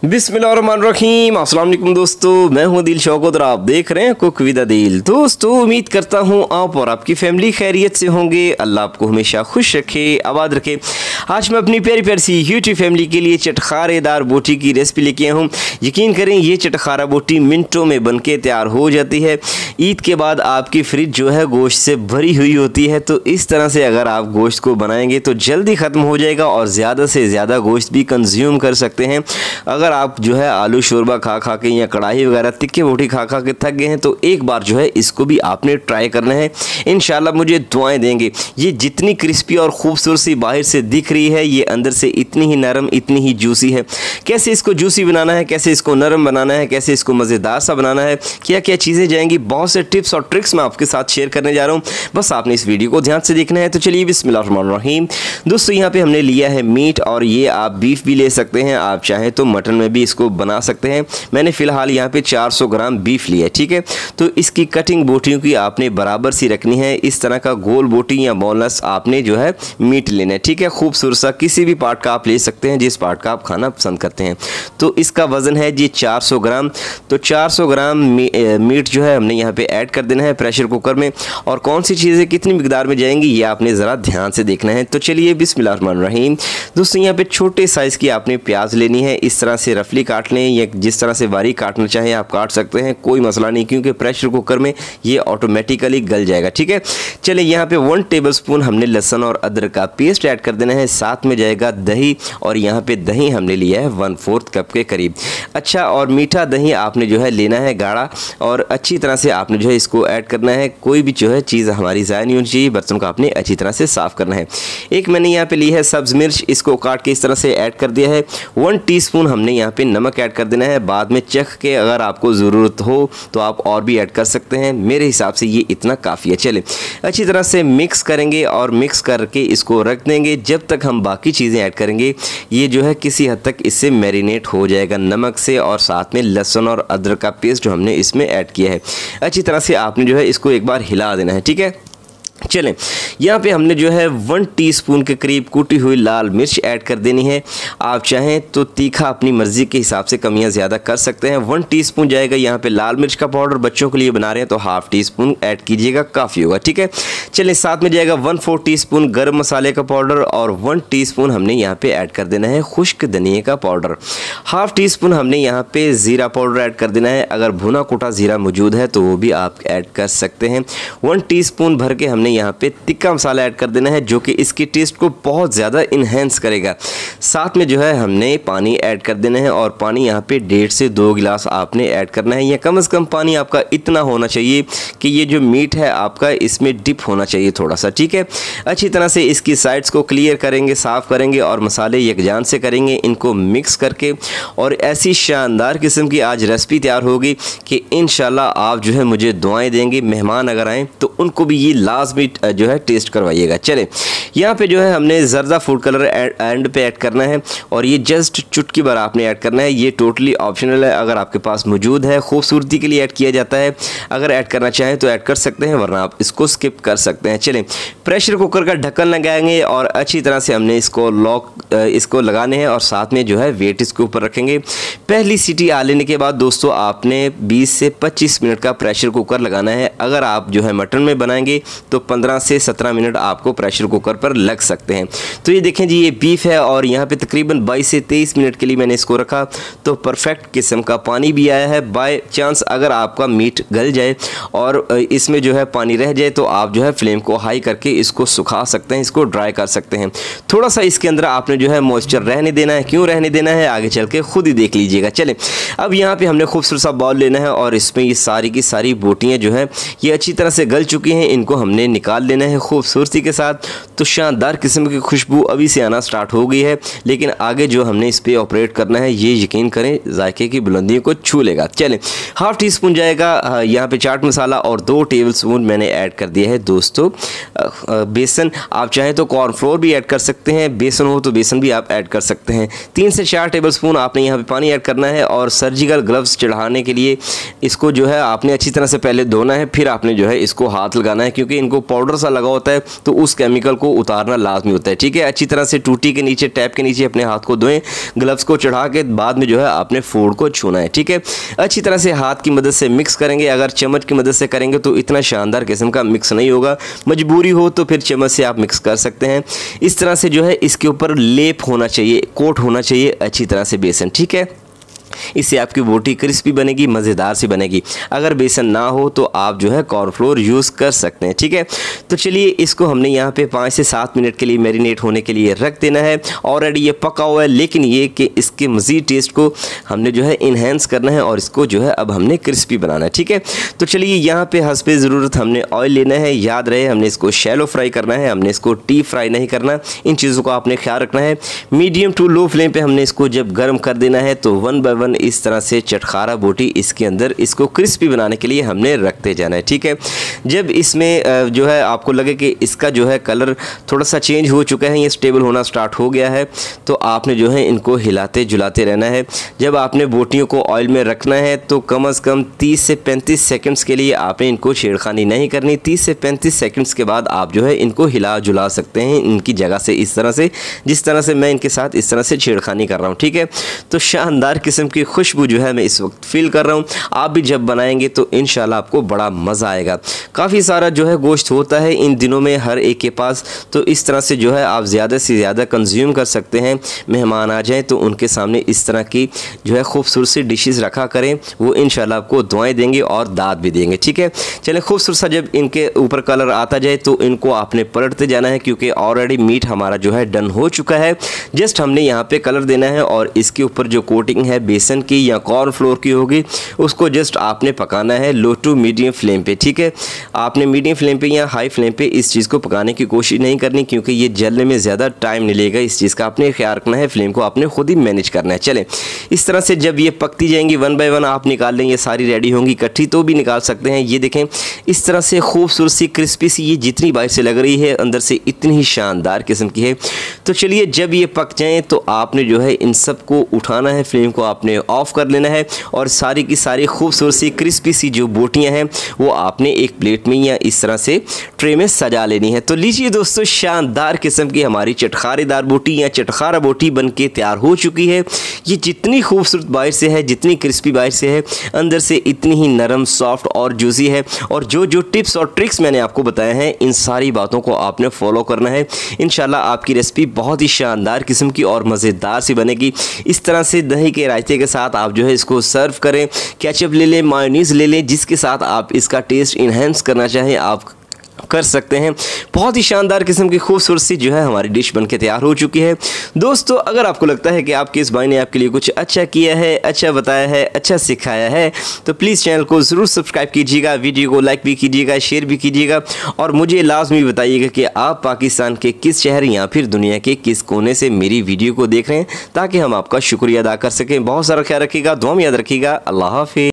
बिस्मिल्लाहिर्रहमानिर्रहीम। अस्सलाम वालेकुम दोस्तों, मैं हूं दिल शौकत और आप देख रहे हैं कुक विद दिल। दोस्तों, उम्मीद करता हूं आप और आपकी फैमिली खैरियत से होंगे। अल्लाह आपको हमेशा खुश रखे, आबाद रखे। आज मैं अपनी प्यारी प्यारी सी यूट्यूब फैमिली के लिए चटखारेदार बोटी की रेसिपी लेके आया हूँ। यकीन करें ये चटखारा बोटी मिनटों में बनके तैयार हो जाती है। ईद के बाद आपकी फ्रिज जो है गोश्त से भरी हुई होती है, तो इस तरह से अगर आप गोश्त को बनाएंगे तो जल्दी ख़त्म हो जाएगा और ज़्यादा से ज़्यादा गोश्त भी कंज्यूम कर सकते हैं। अगर आप जो है आलू शोरबा खा खा के या कढ़ाई वगैरह तिक्के बोटी खा खा के थक गए हैं तो एक बार जो है इसको भी आपने ट्राई करना है। इंशाल्लाह मुझे दुआएं देंगे। ये जितनी क्रिस्पी और खूबसूरत सी बाहर से दिख रही है, ये अंदर से इतनी ही नरम, इतनी ही जूसी है। कैसे इसको जूसी बनाना है, कैसे इसको नरम बनाना है, कैसे इसको मज़ेदार सा बनाना है, क्या क्या चीज़ें जाएंगी, बहुत से टिप्स और ट्रिक्स मैं आपके साथ शेयर करने जा रहा हूँ। बस आपने इस वीडियो को ध्यान से देखना है। तो चलिए बिस्मिल्लाहिर्रहमानिर्रहीम। दोस्तों, यहाँ पे हमने लिया है मीट, और ये आप बीफ भी ले सकते हैं, आप चाहें तो मटन में भी इसको बना सकते हैं। मैंने फ़िलहाल यहाँ पे 400 ग्राम बीफ लिया है, ठीक है। तो इसकी कटिंग बोटियों की आपने बराबर सी रखनी है। इस तरह का गोल बोटी या बोनलेस आपने जो है मीट लेना है, ठीक है। खूबसूरत सा किसी भी पार्ट का आप ले सकते हैं, जिस पार्ट का आप खाना पसंद करते हैं। तो इसका वज़न है जी 400 ग्राम। तो 400 ग्राम मीट जो है हमने यहाँ पे ऐड कर देना है प्रेशर कुकर में। और कौन सी चीज़ें कितनी मिकदार में जाएंगी ये आपने ज़रा ध्यान से देखना है। तो चलिए बिस्मिल्लाहिर्रहमानिर्रहीम। दोस्तों, यहाँ पे छोटे साइज़ की आपने प्याज लेनी है। इस तरह से रफली काट लें या जिस तरह से बारीक काटना चाहें आप काट सकते हैं, कोई मसला नहीं, क्योंकि प्रेशर कुकर में ये ऑटोमेटिकली गल जाएगा, ठीक है। चलिए, यहाँ पे 1 टेबलस्पून हमने लहसुन और अदरक का पेस्ट ऐड कर देना है। साथ में जाएगा दही, और यहाँ पे दही हमने लिया है 1/4 कप के करीब। अच्छा, और मीठा दही आपने जो है लेना है गाढ़ा, और अच्छी तरह से आपने जो है इसको ऐड करना है। कोई भी जो है चीज़ हमारी ज़ाया नहीं होनी चाहिए, बर्तन को आपने अच्छी तरह से साफ़ करना है। एक मैंने यहाँ पे ली है सब्ज़ मिर्च, इसको काट के इस तरह से ऐड कर दिया है। 1 टीस्पून हमने यहाँ पे नमक ऐड कर देना है। बाद में चख के अगर आपको ज़रूरत हो तो आप और भी ऐड कर सकते हैं। मेरे हिसाब से ये इतना काफ़ी है। चले, अच्छी तरह से मिक्स करेंगे और मिक्स करके इसको रख देंगे जब तक हम बाकी चीज़ें ऐड करेंगे। ये जो है किसी हद तक इससे मैरिनेट हो जाएगा नमक से, और साथ में लहसुन और अदरक का पेस्ट जो हमने इसमें ऐड किया है। अच्छी तरह से आपने जो है इसको एक बार हिला देना है, ठीक है। चलें, यहाँ पे हमने जो है 1 टीस्पून के करीब कूटी हुई लाल मिर्च ऐड कर देनी है। आप चाहें तो तीखा अपनी मर्ज़ी के हिसाब से कमियां ज़्यादा कर सकते हैं। 1 टीस्पून जाएगा यहाँ पे लाल मिर्च का पाउडर। बच्चों के लिए बना रहे हैं तो ½ टीस्पून ऐड कीजिएगा, काफ़ी होगा, ठीक है। चलें, साथ में जाएगा 1/4 टीस्पून गर्म मसाले का पाउडर, और 1 टीस्पून हमने यहाँ पर ऐड कर देना है खुश्क धनिए का पाउडर। ½ टीस्पून हमने यहाँ पर ज़ीरा पाउडर ऐड कर देना है। अगर भुना कुटा ज़ीरा मौजूद है तो वो भी आप ऐड कर सकते हैं। 1 टीस्पून भर के हमने यहाँ पे तिक्का मसाला ऐड कर देना है, जो कि इसकी टेस्ट को बहुत ज़्यादा इन्हेंस करेगा। साथ में जो है हमने पानी ऐड कर देना है, और पानी यहाँ पे 1.5 से 2 गिलास आपने ऐड करना है। या कम से कम पानी आपका इतना होना चाहिए कि ये जो मीट है आपका इसमें डिप होना चाहिए थोड़ा सा, ठीक है। अच्छी तरह से इसकी साइड्स को क्लियर करेंगे, साफ़ करेंगे, और मसाले यकजान से करेंगे इनको मिक्स करके। और ऐसी शानदार किस्म की आज रेसिपी तैयार होगी कि इंशाल्लाह आप जो है मुझे दुआएं देंगे। मेहमान अगर आएँ तो उनको भी ये लाजमी जो है टेस्ट करवाइएगा। चले, यहाँ पे जो है हमने ज़रदा फूड कलर एंड पे ऐड करना है, और ये जस्ट चुटकी भर आपने ऐड करना है। ये टोटली ऑप्शनल है, अगर आपके पास मौजूद है, खूबसूरती के लिए ऐड किया जाता है। अगर ऐड करना चाहें तो ऐड कर सकते हैं, वरना आप इसको स्किप कर सकते हैं। चलें, प्रेशर कुकर का ढक्कन लगाएंगे और अच्छी तरह से हमने इसको लगाने हैं, और साथ में जो है वेट इसके ऊपर रखेंगे। पहली सीटी आ लेने के बाद दोस्तों आपने 20 से 25 मिनट का प्रेशर कुकर लगाना है। अगर आप जो है मटन में बनाएंगे तो 15 से 17 मिनट आपको प्रेशर कुकर पर लग सकते हैं। तो ये देखें जी, ये बीफ है, और यहाँ पे तकरीबन 22 से 23 मिनट के लिए मैंने इसको रखा। तो परफेक्ट किस्म का पानी भी आया है। बाय चांस अगर आपका मीट गल जाए और इसमें जो है पानी रह जाए तो आप जो है फ्लेम को हाई करके इसको सुखा सकते हैं, इसको ड्राई कर सकते हैं। थोड़ा सा इसके अंदर आपने जो है मॉइस्चर रहने देना है। क्यों रहने देना है आगे चल के खुद ही देख लीजिएगा। चलें, अब यहाँ पर हमने खूबसूरत सा बाउल लेना है, और इसमें ये सारी की सारी बोटियाँ जो है ये अच्छी तरह से गल चुकी हैं, इनको हमने निकाल लेना है खूबसूरती के साथ। तो शानदार किस्म की खुशबू अभी से आना स्टार्ट हो गई है, लेकिन आगे जो हमने इस पे ऑपरेट करना है ये यकीन करें जायके की बुलंदियों को छू लेगा। चलें, ½ टीस्पून जाएगा यहाँ पे चाट मसाला, और 2 टेबलस्पून मैंने ऐड कर दिया है दोस्तों बेसन। आप चाहें तो कॉर्नफ्लोर भी ऐड कर सकते हैं, बेसन हो तो बेसन भी आप ऐड कर सकते हैं। 3 से 4 टेबलस्पून आपने यहाँ पे पानी ऐड करना है और सर्जिकल ग्लव्स चढ़ाने के लिए इसको जो है आपने अच्छी तरह से पहले धोना है, फिर आपने जो है इसको हाथ लगाना है, क्योंकि इनको पाउडर सा लगा होता है तो उस केमिकल को उतारना लाजमी होता है। ठीक है, अच्छी तरह से टूटी के नीचे, टैप के नीचे अपने हाथ को धोएं, ग्लव्स को चढ़ा के बाद में जो है आपने फूड को छूना है। ठीक है, अच्छी तरह से हाथ की मदद से मिक्स करेंगे। अगर चम्मच की मदद से करेंगे तो इतना शानदार किस्म का मिक्स नहीं होगा, मजबूरी हो तो फिर चम्मच से आप मिक्स कर सकते हैं। इस तरह से जो है इसके ऊपर लेप होना चाहिए, कोट होना चाहिए अच्छी तरह से बेसन। ठीक है, इससे आपकी बोटी क्रिस्पी बनेगी, मज़ेदार सी बनेगी। अगर बेसन ना हो तो आप जो है कॉर्नफ्लोर यूज़ कर सकते हैं। ठीक है, तो चलिए इसको हमने यहाँ पे 5 से 7 मिनट के लिए मैरिनेट होने के लिए रख देना है। ऑलरेडी ये पका हुआ है, लेकिन ये कि इसके मज़ीद टेस्ट को हमने जो है इन्हेंस करना है और इसको जो है अब हमने क्रिस्पी बनाना है। ठीक है, तो चलिए यहाँ पे हस्बे ज़रूरत हमने ऑयल लेना है। याद रहे हमने इसको शैलो फ्राई करना है, हमने इसको डीप फ्राई नहीं करना। इन चीज़ों को आपने ख्याल रखना है। मीडियम टू लो फ्लेम पे हमने इसको जब गर्म कर देना है तो 1 बाय 1 इस तरह से चटखारा बोटी इसके अंदर इसको क्रिस्पी बनाने के लिए हमने रखते जाना है। ठीक है, जब इसमें जो है आपको लगे कि इसका जो है कलर थोड़ा सा चेंज हो चुका है, ये स्टेबल होना स्टार्ट हो गया है, तो आपने जो है इनको हिलाते जुलाते रहना है। जब आपने बोटियों को ऑयल में रखना है तो कम से कम 30 से 35 सेकंड्स के लिए आपने इनको छेड़खानी नहीं करनी। 30 से 35 सेकंड्स के बाद आप जो है इनको हिला जुला सकते हैं इनकी जगह से, इस तरह से जिस तरह से मैं इनके साथ इस तरह से छेड़खानी कर रहा हूँ। ठीक है, तो शानदार किस्म की खुशबू जो है मैं इस वक्त फील कर रहा हूँ। आप भी जब बनाएंगे तो इंशाल्लाह आपको बड़ा मज़ा आएगा। काफ़ी सारा जो है गोश्त होता है इन दिनों में हर एक के पास, तो इस तरह से जो है आप ज़्यादा से ज़्यादा कंज्यूम कर सकते हैं। मेहमान आ जाएं तो उनके सामने इस तरह की जो है खूबसूरत सी डिशेस रखा करें, वो इंशाल्लाह आपको दुआएं देंगे और दाद भी देंगे। ठीक है, चलें खूबसूरत सा जब इनके ऊपर कलर आता जाए तो इनको आपने पलटते जाना है, क्योंकि ऑलरेडी मीट हमारा जो है डन हो चुका है। जस्ट हमने यहाँ पे कलर देना है और इसके ऊपर जो कोटिंग है बेसन की या कॉर्नफ्लोर की होगी उसको जस्ट आपने पकाना है लो टू मीडियम फ्लेम पे। ठीक है, आपने मीडियम फ्लेम पे या हाई फ्लेम पे इस चीज़ को पकाने की कोशिश नहीं करनी, क्योंकि ये जलने में ज़्यादा टाइम नहीं लेगा। इस चीज़ का आपने ख्याल रखना है, फ्लेम को आपने खुद ही मैनेज करना है। चलें, इस तरह से जब ये पकती जाएंगी 1 बाय 1 आप निकाल लेंगे, सारी रेडी होंगी इकट्ठी तो भी निकाल सकते हैं। ये देखें इस तरह से खूबसूरत सी क्रिस्पी सी, ये जितनी बाहर से लग रही है अंदर से इतनी ही शानदार किस्म की है। तो चलिए जब ये पक जाएँ तो आपने जो है इन सब को उठाना है, फ्लेम को आपने ऑफ कर लेना है और सारी की सारी खूबसूरत सी क्रिस्पी सी जो बोटियां हैं वो आपने एक प्लेट में या इस तरह से ट्रे में सजा लेनी है। तो लीजिए दोस्तों, शानदार किस्म की हमारी चटखारेदार बोटी या चटखारा बोटी बनके तैयार हो चुकी है। ये जितनी खूबसूरत बाहर से है, जितनी क्रिस्पी बाहर से है, अंदर से इतनी ही नरम, सॉफ्ट और जूसी है। और जो जो टिप्स और ट्रिक्स मैंने आपको बताए हैं इन सारी बातों को आपने फॉलो करना है। इंशाल्लाह आपकी रेसिपी बहुत ही शानदार किस्म की और मज़ेदार सी बनेगी। इस तरह से दही के रायते के साथ आप जो है इसको सर्व करें, केचप ले लें, मायोनीज़ ले लें, जिसके साथ आप इसका टेस्ट इन्हेंस करना चाहें आप कर सकते हैं। बहुत ही शानदार किस्म की खूबसूरत सी जो है हमारी डिश बनके तैयार हो चुकी है। दोस्तों, अगर आपको लगता है कि आपके इस भाई ने आपके लिए कुछ अच्छा किया है, अच्छा बताया है, अच्छा सिखाया है, तो प्लीज़ चैनल को ज़रूर सब्सक्राइब कीजिएगा, वीडियो को लाइक भी कीजिएगा, शेयर भी कीजिएगा और मुझे लाजमी बताइएगा कि आप पाकिस्तान के किस शहर या फिर दुनिया के किस कोने से मेरी वीडियो को देख रहे हैं, ताकि हम आपका शुक्रिया अदा कर सकें। बहुत सारा ख्याल रखिएगा, दुआ में याद रखिएगा। अल्लाह हाफिज़।